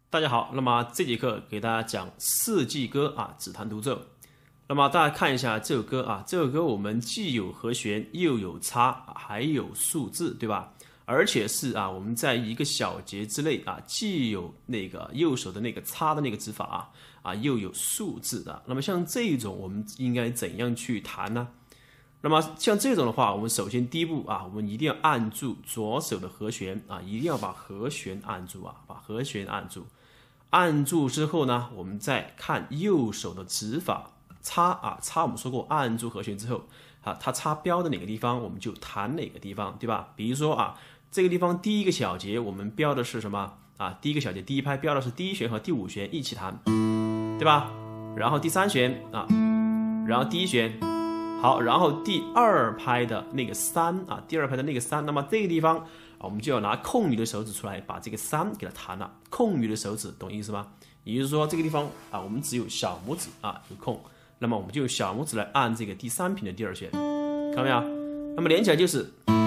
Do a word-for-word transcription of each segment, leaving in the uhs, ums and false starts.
大家好，那么这节课给大家讲四季歌啊，指弹独奏。那么大家看一下这首歌啊，这首歌我们既有和弦，又有差，还有数字，对吧？而且是啊，我们在一个小节之内啊，既有那个右手的那个差的那个指法啊，啊又有数字的。那么像这种，我们应该怎样去弹呢？那么像这种的话，我们首先第一步啊，我们一定要按住左手的和弦啊，一定要把和弦按住啊，把和弦按住。按住之后呢，我们再看右手的指法，差啊差，我们说过，按住和弦之后啊，它插标的哪个地方，我们就弹哪个地方，对吧？比如说啊，这个地方第一个小节我们标的是什么啊？第一个小节第一拍标的是第一弦和第五弦一起弹，对吧？然后第三弦啊，然后第一弦。好，然后第二拍的那个三啊，第二拍的那个三，那么这个地方啊，我们就要拿空余的手指出来，把这个三给它弹了。空余的手指，懂意思吗？也就是说，这个地方啊，我们只有小拇指啊有空，那么我们就用小拇指来按这个第三品的第二弦，看到没有？那么连起来就是，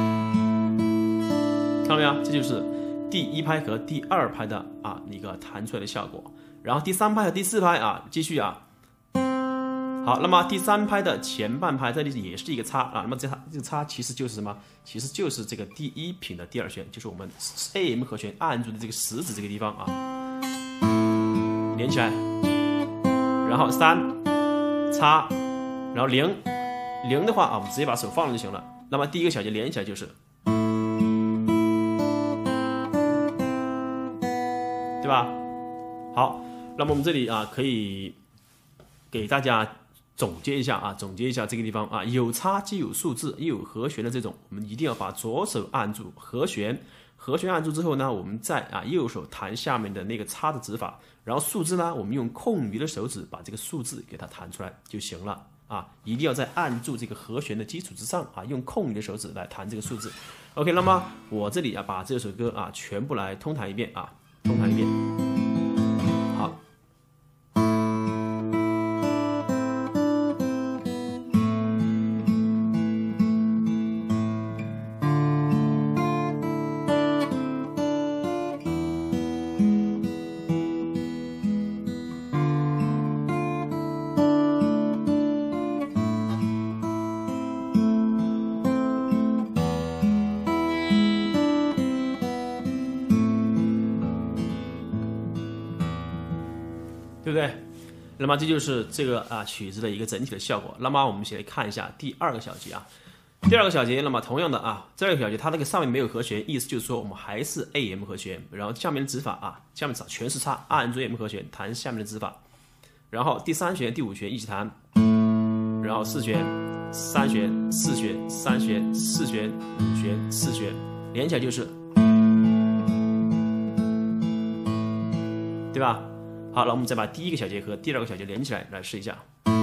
看到没有？这就是第一拍和第二拍的啊一个弹出来的效果。然后第三拍和第四拍啊，继续啊。好，那么第三拍的前半拍这里也是一个差啊，那么这它这个差其实就是什么？其实就是这个第一品的第二弦，就是我们 A M 和弦按住的这个食指这个地方啊，连起来，然后三差，然后零零的话啊，我们直接把手放了就行了。那么第一个小节连起来就是，对吧？好，那么我们这里啊可以给大家总结一下啊，总结一下这个地方啊，有差既有数字又有和弦的这种，我们一定要把左手按住和弦，和弦按住之后呢，我们再啊右手弹下面的那个差的指法，然后数字呢，我们用空余的手指把这个数字给它弹出来就行了啊，一定要在按住这个和弦的基础之上啊，用空余的手指来弹这个数字。OK， 那么我这里啊把这首歌啊全部来通弹一遍啊，通弹一遍。好。对不对？那么这就是这个啊曲子的一个整体的效果。那么我们一起来看一下第二个小节啊。第二个小节，那么同样的啊，第二个小节它那个上面没有和弦，意思就是说我们还是 A M 和弦，然后下面的指法啊，下面全是差，按住 A M 和弦弹下面的指法，然后第三弦、第五弦一起弹，然后四弦、三弦、四弦、三弦、四弦、五弦、四弦，连起来就是，对吧？好了，我们再把第一个小节和第二个小节连起来，来试一下，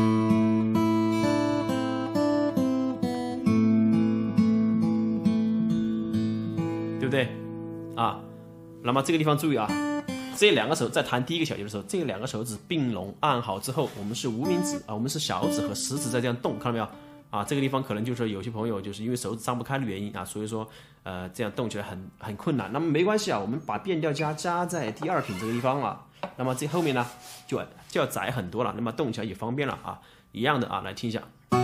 对不对？啊，那么这个地方注意啊，这两个手在弹第一个小节的时候，这两个手指并拢按好之后，我们是无名指啊，我们是小指和食指在这样动，看到没有？啊，这个地方可能就是有些朋友就是因为手指张不开的原因啊，所以说呃这样动起来很很困难。那么没关系啊，我们把变调加加在第二品这个地方了。那么这后面呢就就要窄很多了，那么动起来也方便了啊，一样的啊，来听一下，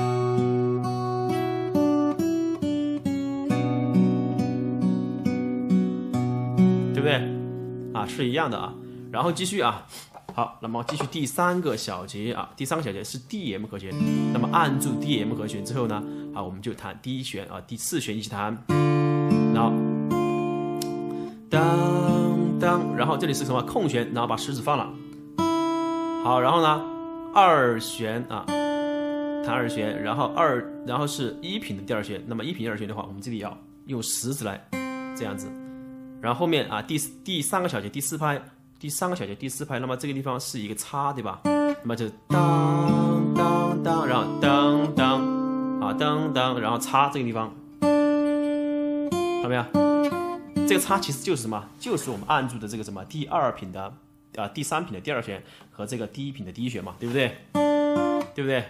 对不对？啊，是一样的啊，然后继续啊，好，那么继续第三个小节啊，第三个小节是 D M 和弦，那么按住 D M 和弦之后呢，啊，我们就弹第一弦啊，第四弦一起弹，然后当当，然后这里是什么空弦，然后把食指放了，好，然后呢二弦啊，弹二弦，然后二，然后是一品的第二弦，那么一品第二弦的话，我们这里要用食指来这样子，然后后面啊第第三个小节第四拍，第三个小节第四拍，那么这个地方是一个差，对吧？那么就当当当，然后当当啊当当，然后差这个地方，看到没有？这个差其实就是什么？就是我们按住的这个什么第二品的啊第三品的第二弦和这个第一品的第一弦嘛，对不对？对不对？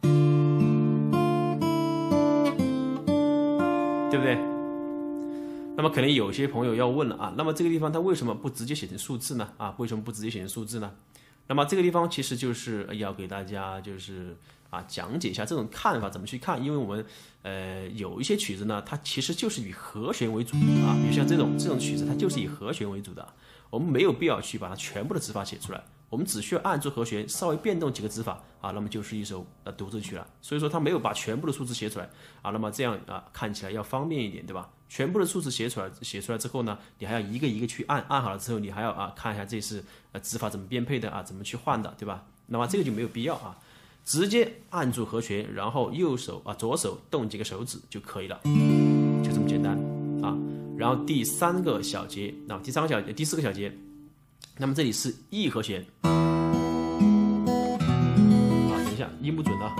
对不对？ 那么可能有些朋友要问了啊，那么这个地方它为什么不直接写成数字呢？啊，为什么不直接写成数字呢？那么这个地方其实就是要给大家就是啊讲解一下这种看法怎么去看，因为我们呃有一些曲子呢，它其实就是以和弦为主啊，比如像这种这种曲子，它就是以和弦为主的，我们没有必要去把它全部的指法写出来。我们只需要按住和弦，稍微变动几个指法啊，那么就是一首呃独奏曲了。所以说它没有把全部的数字写出来啊，那么这样啊看起来要方便一点，对吧？全部的数字写出来，写出来之后呢，你还要一个一个去按，按好了之后，你还要啊看一下这是呃指法怎么编配的啊，怎么去换的，对吧？那么这个就没有必要啊，直接按住和弦，然后右手啊左手动几个手指就可以了，就这么简单啊。然后第三个小节，那、啊、第三个小节，第四个小节。那么这里是 E 和弦，啊，等一下，音不准啊，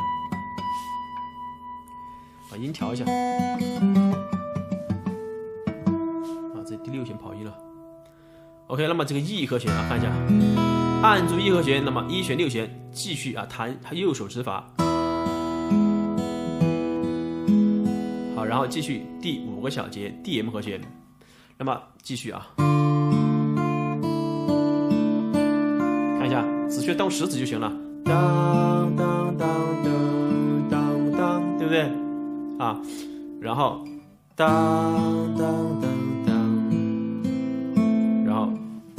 把音调一下，啊，这第六弦跑音了。OK， 那么这个 E 和弦啊，看一下，按住 E 和弦，那么一弦六弦，继续啊弹右手指法，好，然后继续第五个小节 D M 和弦，那么继续啊。只需要动食指就行了，当当当当当当，对不对？啊，然后当当当当，然后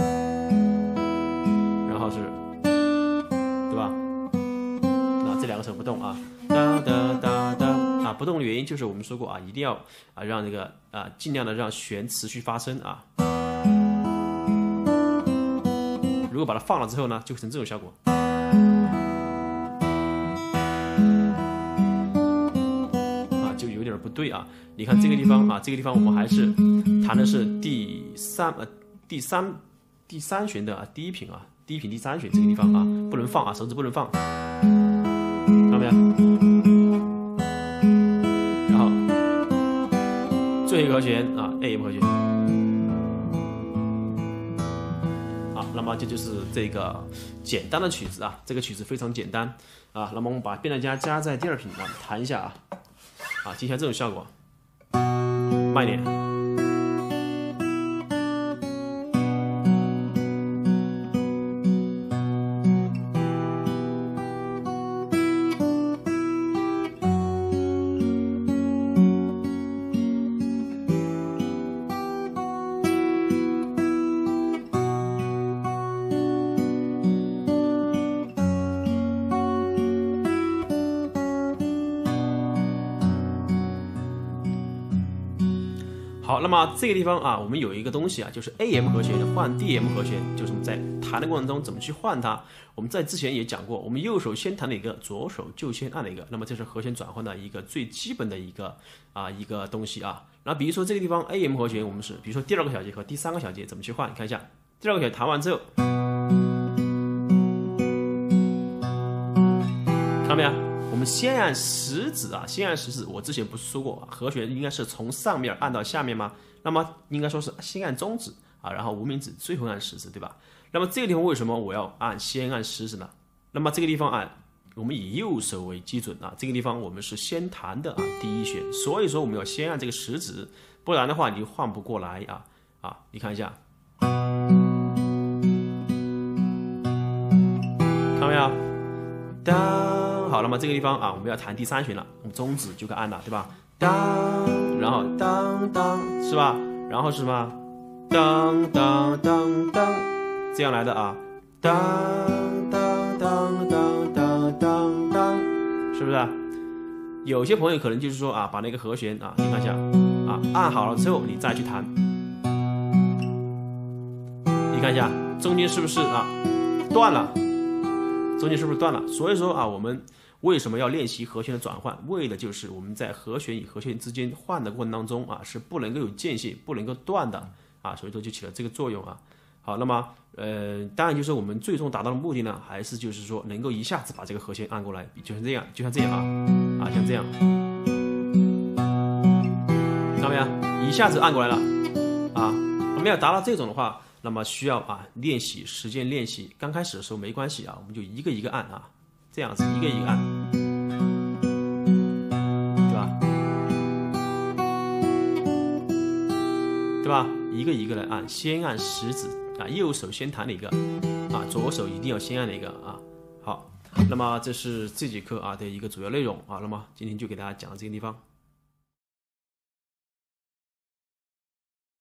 然后是，对吧？那这两个手不动啊，当当当当啊，不动的原因就是我们说过啊，一定要啊让这个啊尽量的让弦持续发声啊。如果把它放了之后呢，就成这种效果。啊，就有点不对啊。你看这个地方啊，这个地方我们还是弹的是第三呃第三第三弦的啊第一品啊，第一品第三弦这个地方啊，不能放啊，手指不能放，看到没有？然后最后一个和弦啊 A M 和弦。那么这就是这个简单的曲子啊，这个曲子非常简单啊。那么我们把变调加加在第二品啊，弹一下啊，啊，听一下这种效果，慢一点。好，那么这个地方啊，我们有一个东西啊，就是 A M 和弦换 D M 和弦，就是我们在弹的过程中怎么去换它。我们在之前也讲过，我们右手先弹哪个，左手就先按哪个。那么这是和弦转换的一个最基本的一个啊一个东西啊。然后比如说这个地方 A M 和弦，我们是比如说第二个小节和第三个小节怎么去换？看一下，第二个小节弹完之后，看到没有？我们先按食指啊，先按食指。我之前不是说过，和弦应该是从上面按到下面吗？那么应该说是先按中指啊，然后无名指，最后按食指，对吧？那么这个地方为什么我要按先按食指呢？那么这个地方啊，我们以右手为基准啊，这个地方我们是先弹的啊第一弦，所以说我们要先按这个食指，不然的话你就换不过来啊啊！你看一下，看到没有？当。好，那么这个地方啊，我们要弹第三弦了，我们中指就该按了，对吧？当，然后当当，是吧？然后是什么？当当当当，这样来的啊，当当当当当当当，是不是？有些朋友可能就是说啊，把那个和弦啊，你看一下啊，按好了之后你再去弹，你看一下中间是不是啊断了？中间是不是断了？所以说啊，我们为什么要练习和弦的转换？为的就是我们在和弦与和弦之间换的过程当中啊，是不能够有间隙，不能够断的啊，所以说就起了这个作用啊。好，那么呃，当然就是我们最终达到的目的呢，还是就是说能够一下子把这个和弦按过来，就像这样，就像这样啊啊，像这样，看到没有？一下子按过来了啊。我们要达到这种的话。那么需要啊练习，时间练习。刚开始的时候没关系啊，我们就一个一个按啊，这样子一个一个按，对吧？ 对吧？一个一个来按，先按食指啊，右手先弹哪个啊，左手一定要先按哪个啊。好，那么这是这节课啊的一个主要内容啊。那么今天就给大家讲到这个地方。